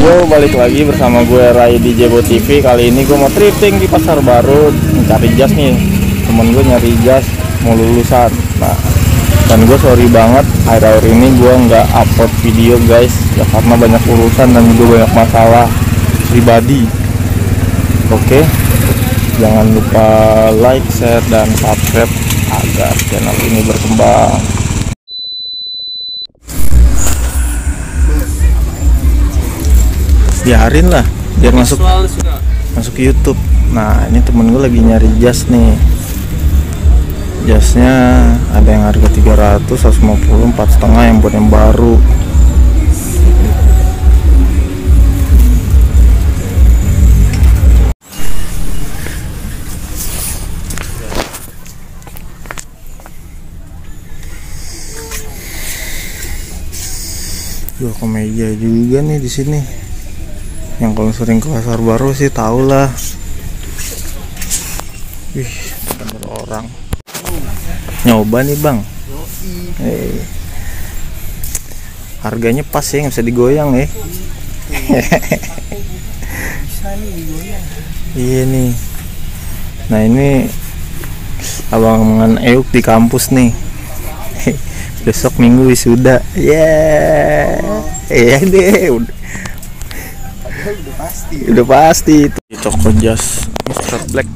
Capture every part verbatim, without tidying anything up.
Yo, balik lagi bersama gue Rai di Jebo T V. Kali ini gue mau thrifting di pasar baru, mencari jas nih. Temen gue nyari jas mau lulusan. Nah, dan gue sorry banget akhir-akhir ini gue nggak upload video guys, ya karena banyak urusan dan juga banyak masalah pribadi. Oke, jangan lupa like, share, dan subscribe agar channel ini berkembang. Biarin lah biar masuk masuk YouTube. Nah, ini temen gue lagi nyari jas nih. Jasnya ada yang harga tiga ratus, seratus lima puluh, empat setengah yang buat yang baru. Jual kemeja juga nih di sini. Yang kalau sering ke pasar baru sih tau lah. Wih, bener orang. Nyoba nih bang. Eh, harganya pas ya, nggak bisa digoyang ya. Iya nih. Nah ini abangan Euk di kampus nih. Besok minggu wisuda. Yeah. Iya deh. Udah. Udah pasti. Udah pasti itu. Di toko jas Mister Black.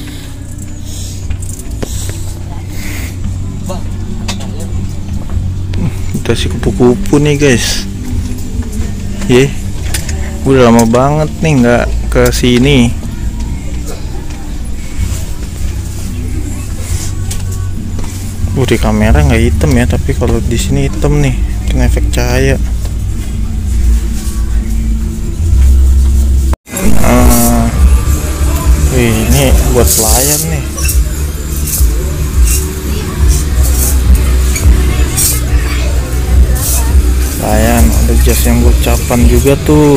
Udah si kupu-kupu nih guys. Ye, yeah. Udah lama banget nih nggak ke sini. Uh, di kamera nggak hitam ya, tapi kalau di sini hitam nih, kena efek cahaya. Nah, wih, ini buat pelayan nih. Pelayan, ada jas yang ucapan juga tuh.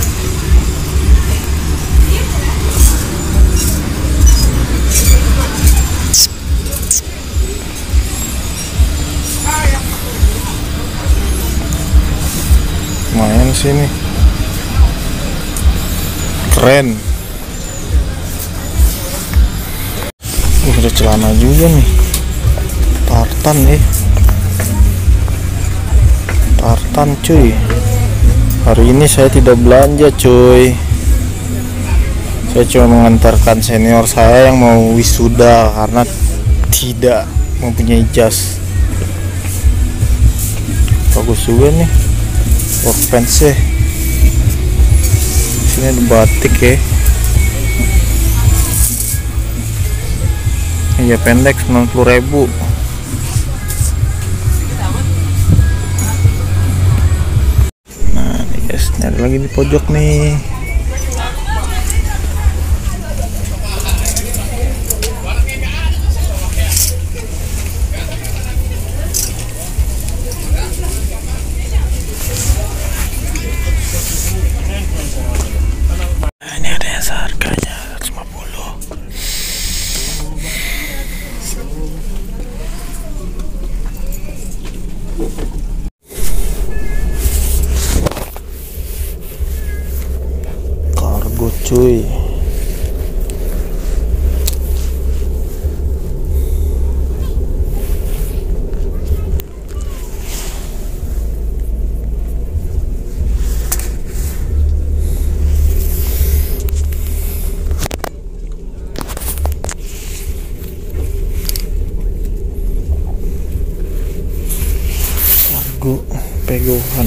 Lumayan sih nih, keren. Uh, ada celana juga nih, tartan nih, tartan cuy. Hari ini saya tidak belanja cuy, saya cuma mengantarkan senior saya yang mau wisuda karena tidak mempunyai jas. Bagus juga nih work pants ya. Sini ada batik ya. Iya pendek sembilan puluh ribu. Nah nih guys, nyari lagi di pojok nih. Kargo cuy. Kargo pegohan.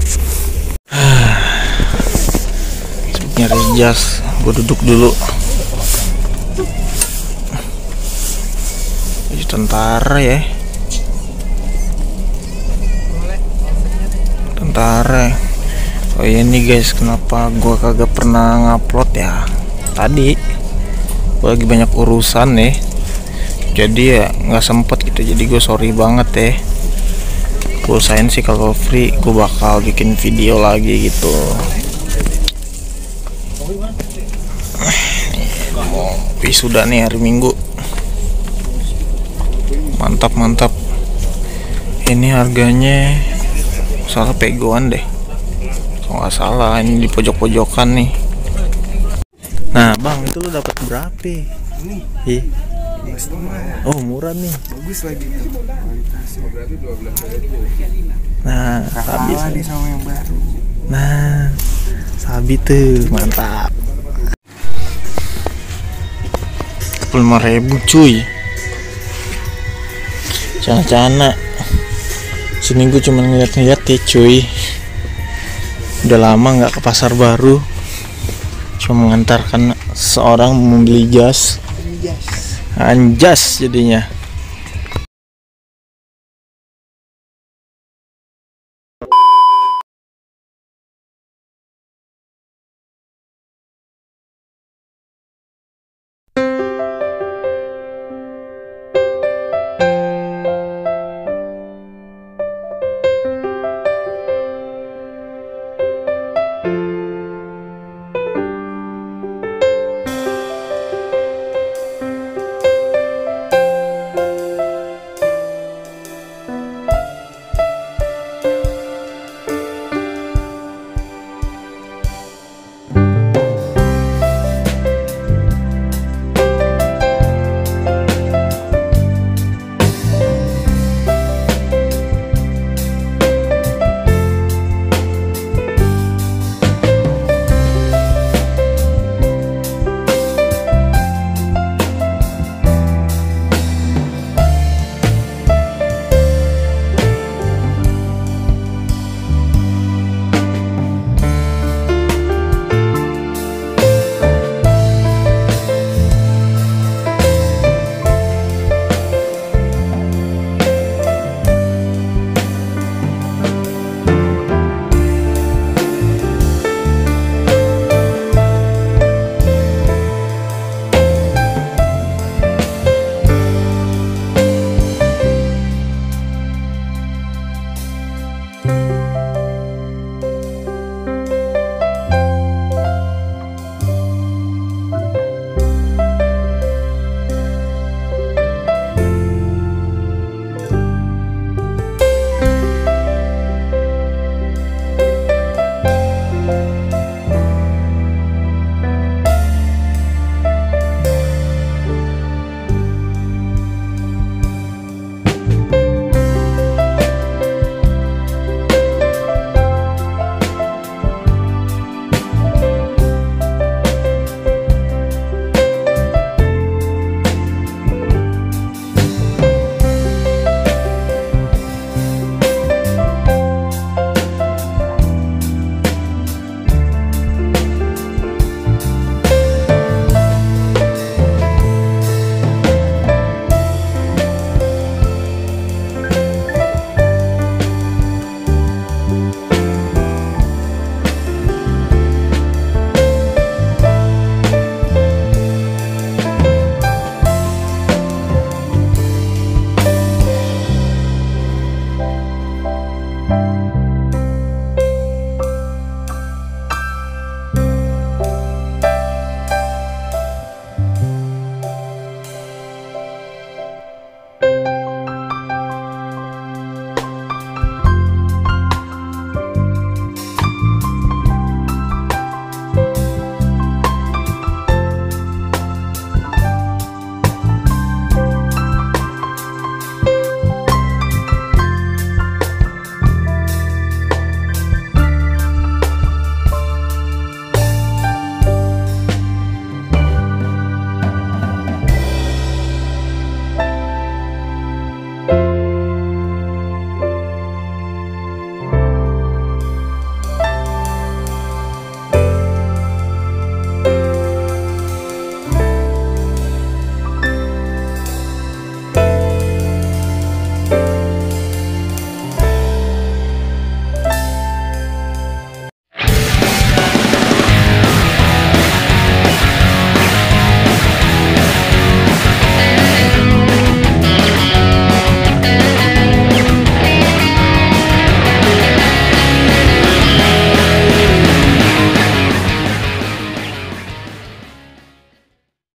Nyari jas, gue duduk dulu. Ini tentara ya, tentara. Oh iya nih guys, kenapa gue kagak pernah ngupload ya? Tadi gue lagi banyak urusan nih, jadi ya nggak sempet gitu. Jadi gue sorry banget ya. Gue usahain sih kalau free gue bakal bikin video lagi gitu. Mau wisuda nih hari Minggu. Mantap mantap. Ini harganya salah pegoan deh, kalau nggak salah. Ini di pojok-pojokan nih. Nah bang, itu lo dapat berapa? Ini Ih. oh, Oh murah nih. bagus lagi tuh kualitasnya. Nah Gak sabi. kalah nih sama yang baru. Nah sabi tuh mantap. lima ribu cuy. Cana-cana. Sini gue cuma ngeliat-ngeliat ya cuy. Udah lama nggak ke pasar baru. Cuma mengantarkan seorang membeli jas. Yes. Anjas jadinya.